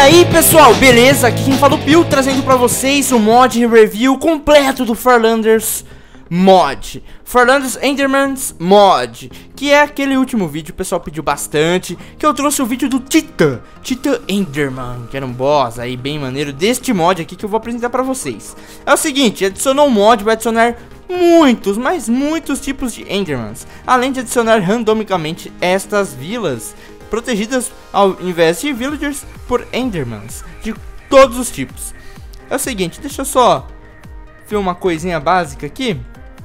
aí pessoal, beleza? Aqui quem fala o Pio, trazendo pra vocês o mod review completo do Farlanders mod, Farlanders Endermans mod, que é aquele último vídeo, o pessoal pediu bastante, que eu trouxe o vídeo do Titã Enderman, que era um boss aí bem maneiro deste mod aqui que eu vou apresentar pra vocês. É o seguinte, adicionou um mod, vai adicionar muitos, mas muitos tipos de Endermans, além de adicionar randomicamente estas vilas protegidas ao invés de villagers por Endermans de todos os tipos. É o seguinte, deixa eu só ver uma coisinha básica aqui.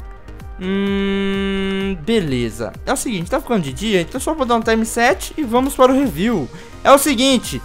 Beleza. É o seguinte, tá ficando de dia, então só vou dar um time set e vamos para o review. É o seguinte,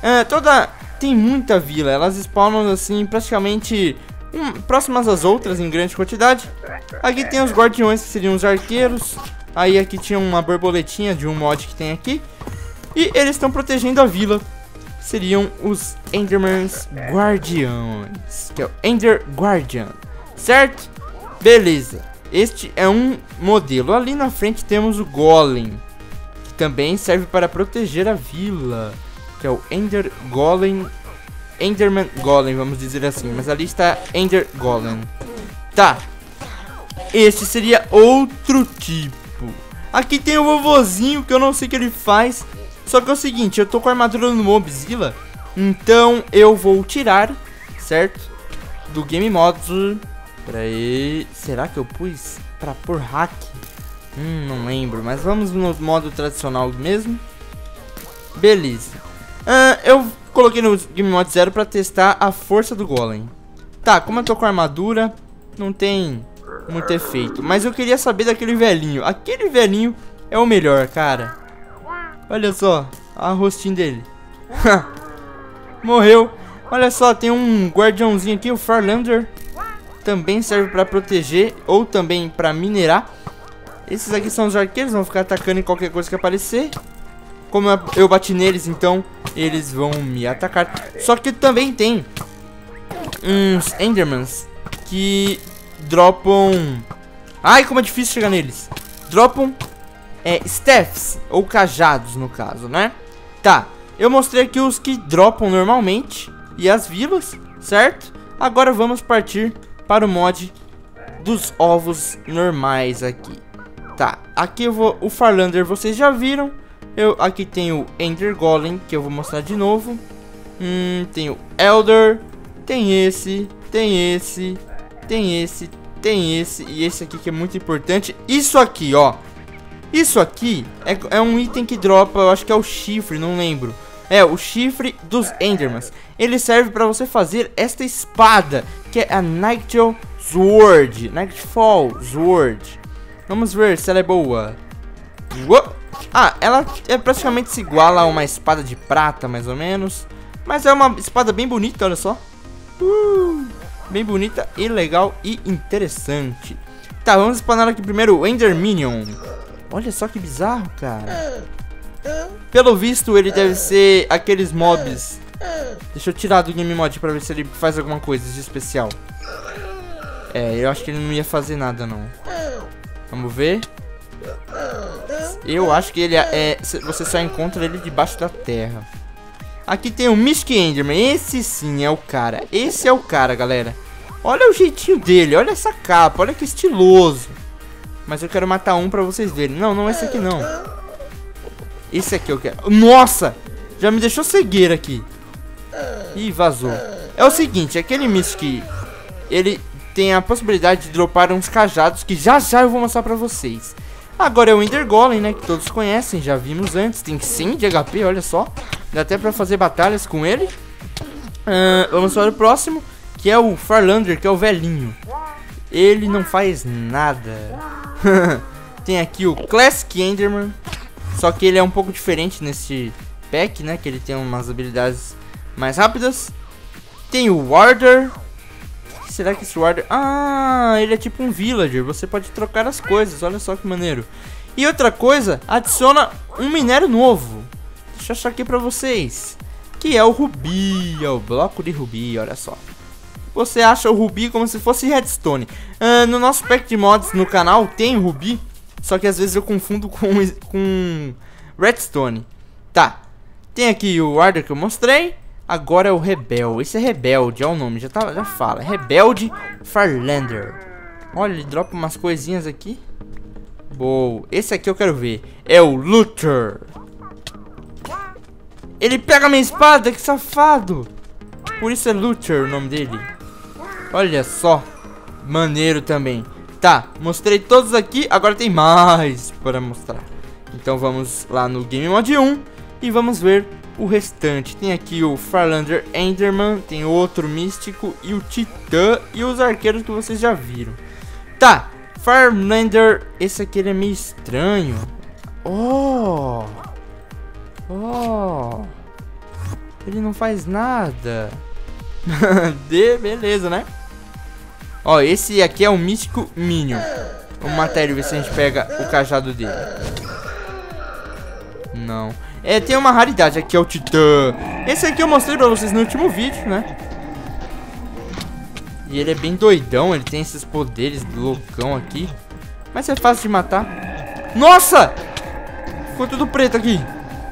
tem muita vila, elas spawnam assim praticamente próximas às outras em grande quantidade. Aqui tem os guardiões, que seriam os arqueiros. Aí aqui tinha uma borboletinha de um mod que tem aqui. E eles estão protegendo a vila. Seriam os Endermans Guardiões, que é o Ender Guardian, certo? Beleza. Este é um modelo. Ali na frente temos o Golem, que também serve para proteger a vila, que é o Ender Golem, Enderman Golem, vamos dizer assim. Mas ali está Ender Golem. Tá. Este seria outro tipo. Aqui tem o vovozinho, que eu não sei o que ele faz. Só que é o seguinte, eu tô com a armadura no Mobzilla, então eu vou tirar, certo? Do Game Mods. Pera aí, será que eu pus pra pôr hack? Não lembro, mas vamos no modo tradicional mesmo. Beleza. Eu coloquei no Game Mod 0 pra testar a força do Golem. Tá, como eu tô com a armadura, não tem muito efeito. Mas eu queria saber daquele velhinho. Aquele velhinho é o melhor, cara. Olha só, a rostinho dele. Morreu. Olha só, tem um guardiãozinho aqui, o Farlander. Também serve pra proteger ou também pra minerar. Esses aqui são os arqueiros, vão ficar atacando em qualquer coisa que aparecer. Como eu bati neles, então eles vão me atacar. Só que também tem uns Endermans que dropam... Ai, como é difícil chegar neles. Dropam staffs, ou cajados no caso, né? Tá, eu mostrei aqui os que dropam normalmente e as vilas, certo? Agora vamos partir para o mod dos ovos normais aqui. Tá, aqui eu vou... O Farlander vocês já viram. Aqui tem o Ender Golem, que eu vou mostrar de novo. Tem o Elder. Tem esse, tem esse, tem esse, tem esse e esse aqui que é muito importante. Isso aqui, ó. Isso aqui é um item que dropa, eu acho que é o chifre, não lembro. É, o chifre dos Endermans. Ele serve pra você fazer esta espada, que é a Nightfall Sword. Nightfall Sword. Vamos ver se ela é boa. Ah, ela é praticamente se iguala a uma espada de prata, mais ou menos. Mas é uma espada bem bonita, olha só. Bem bonita e legal e interessante. Tá, vamos spawnar aqui primeiro o Ender Minion. Olha só que bizarro, cara. Pelo visto, ele deve ser aqueles mobs. Deixa eu tirar do Game Mod pra ver se ele faz alguma coisa de especial. Eu acho que ele não ia fazer nada, não. Vamos ver. Eu acho que ele você só encontra ele debaixo da terra. Aqui tem o Mystic Enderman. Esse sim é o cara. Esse é o cara, galera. Olha o jeitinho dele. Olha essa capa. Olha que estiloso. Mas eu quero matar um pra vocês verem. Não, não é esse aqui não. Esse aqui eu quero. Nossa! Já me deixou cegueira aqui. Ih, vazou. É o seguinte, aquele Mystic, ele tem a possibilidade de dropar uns cajados que já já eu vou mostrar pra vocês. Agora é o Ender Golem, né, que todos conhecem, já vimos antes. Tem 100 de HP, olha só. Dá até pra fazer batalhas com ele. Vamos para o próximo, que é o Farlander, que é o velhinho. Ele não faz nada. Tem aqui o Classic Enderman. Só que ele é um pouco diferente nesse pack, né? Que ele tem umas habilidades mais rápidas. Tem o Warder. Será que esse Warder... Ah, ele é tipo um villager. Você pode trocar as coisas, olha só que maneiro. E outra coisa, adiciona um minério novo. Deixa eu achar aqui pra vocês. Que é o Rubi, é o bloco de Rubi, olha só. Você acha o Rubi como se fosse Redstone. No nosso pack de mods no canal tem Rubi, só que às vezes eu confundo com Redstone. Tá, tem aqui o Warder que eu mostrei. Agora é o Rebel. Esse é Rebelde, é o nome, já fala. Rebelde Farlander. Olha, ele dropa umas coisinhas aqui. Boa. Esse aqui eu quero ver. É o Luther. Ele pega minha espada, que safado. Por isso é Luther o nome dele. Olha só. Maneiro também. Tá, mostrei todos aqui. Agora tem mais para mostrar. Então vamos lá no Game Mode 1 e vamos ver o restante. Tem aqui o Farlander Enderman, tem outro místico e o Titã e os arqueiros que vocês já viram. Tá, Farlander, esse aqui ele é meio estranho. Oh, ele não faz nada. Beleza, né? Ó, esse aqui é o místico Minion. Vamos matar ele, ver se a gente pega o cajado dele. Não. Tem uma raridade aqui, é o Titã. Esse aqui eu mostrei pra vocês no último vídeo, né? E ele é bem doidão, ele tem esses poderes loucão aqui. Mas é fácil de matar. Nossa! Ficou tudo preto aqui.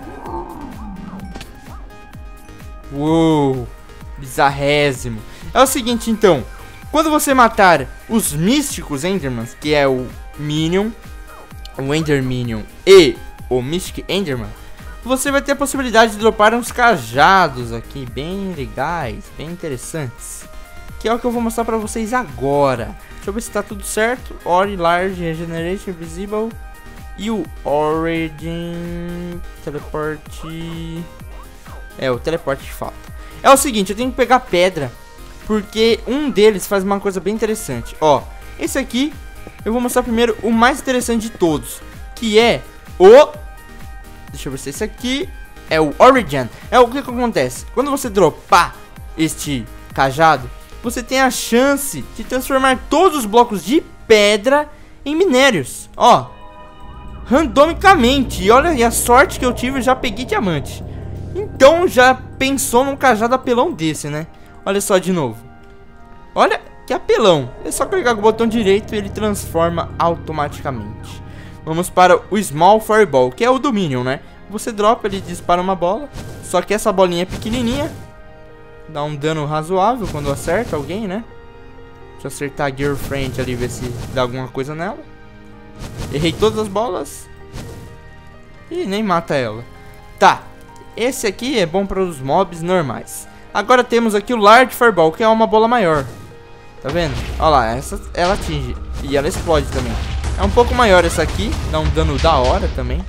Uou! Bizarrésimo. É o seguinte, então. Quando você matar os místicos Endermans, que é o Minion, o Ender Minion e o Mystic Enderman, você vai ter a possibilidade de dropar uns cajados aqui, bem legais, bem interessantes. Que é o que eu vou mostrar pra vocês agora. Deixa eu ver se tá tudo certo. Ori, Large, Regeneration, Invisible. E o Origin, Teleporte. O teleporte que falta. É o seguinte, eu tenho que pegar pedra, porque um deles faz uma coisa bem interessante. Ó, esse aqui, eu vou mostrar primeiro o mais interessante de todos, que é o... Deixa eu ver se esse aqui é o Origin. É o que acontece? Quando você dropar este cajado, você tem a chance de transformar todos os blocos de pedra em minérios. Ó, randomicamente. E olha, e a sorte que eu tive, eu já peguei diamante. Então já pensou num cajado apelão desse, né? Olha só de novo. Olha que apelão. É só clicar com o botão direito e ele transforma automaticamente. Vamos para o Small Fireball, que é o do Minion, né? Você dropa, ele dispara uma bola. Só que essa bolinha é pequenininha. Dá um dano razoável quando acerta alguém, né? Deixa eu acertar a Girlfriend ali, ver se dá alguma coisa nela. Errei todas as bolas. E nem mata ela. Tá. Esse aqui é bom para os mobs normais. Agora temos aqui o Large Fireball, que é uma bola maior. Tá vendo? Olha lá, essa ela atinge. E ela explode também. É um pouco maior essa aqui. Dá um dano da hora também.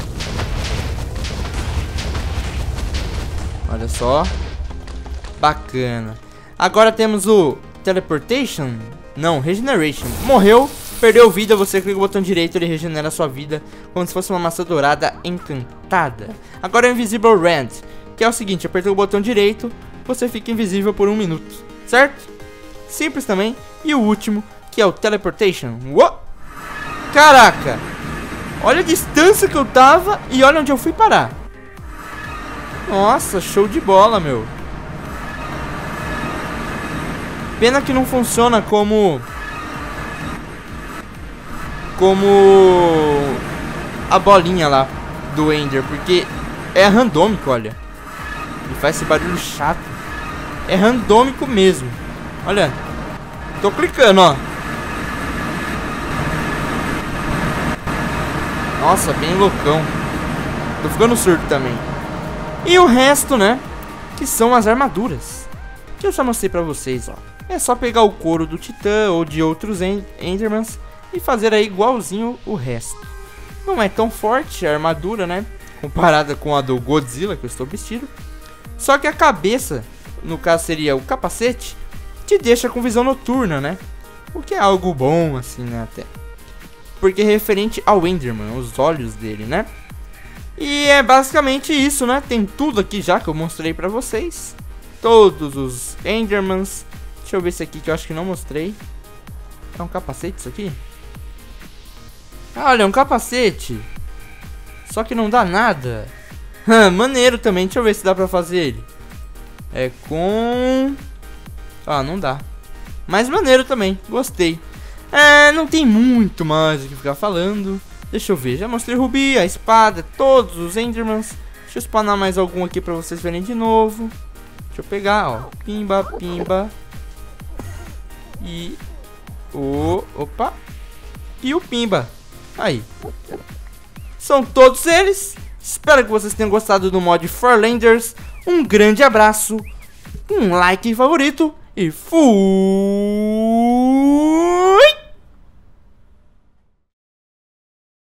Olha só. Bacana. Agora temos o Teleportation. Não, Regeneration. Morreu, perdeu vida, você clica o botão direito, ele regenera a sua vida como se fosse uma maçã dourada encantada. Agora é o Invisible Rand, que é o seguinte, apertou o botão direito, você fica invisível por 1 minuto, certo? Simples também. E o último, que é o Teleportation. Uou! Caraca! Olha a distância que eu tava e olha onde eu fui parar. Nossa, show de bola, meu. Pena que não funciona como a bolinha lá do Ender, porque é randômico, olha. Ele faz esse barulho chato. É randômico mesmo. Olha, tô clicando, ó. Nossa, bem loucão. Tô ficando surdo também. E o resto, né, que são as armaduras, que eu já mostrei pra vocês, ó. É só pegar o couro do Titã ou de outros Endermans e fazer aí igualzinho o resto. Não é tão forte a armadura, né, comparada com a do Godzilla que eu estou vestido. Só que a cabeça, no caso seria o capacete, te deixa com visão noturna, né? O que é algo bom assim, né, até. Porque é referente ao Enderman, os olhos dele, né? E é basicamente isso, né? Tem tudo aqui já que eu mostrei pra vocês. Todos os Endermans. Deixa eu ver esse aqui que eu acho que não mostrei. É um capacete isso aqui? Ah, olha, é um capacete. Só que não dá nada. Maneiro também. Deixa eu ver se dá pra fazer ele. É com... Ah, não dá. Mas maneiro também. Gostei. Não tem muito mais o que ficar falando. Deixa eu ver. Já mostrei o Rubi, a espada, todos os Endermans. Deixa eu spawnar mais algum aqui pra vocês verem de novo. Deixa eu pegar, ó. Pimba, pimba. E opa. E o pimba. Aí. São todos eles. Espero que vocês tenham gostado do mod Farlanders. Um grande abraço. Um like favorito. E fui!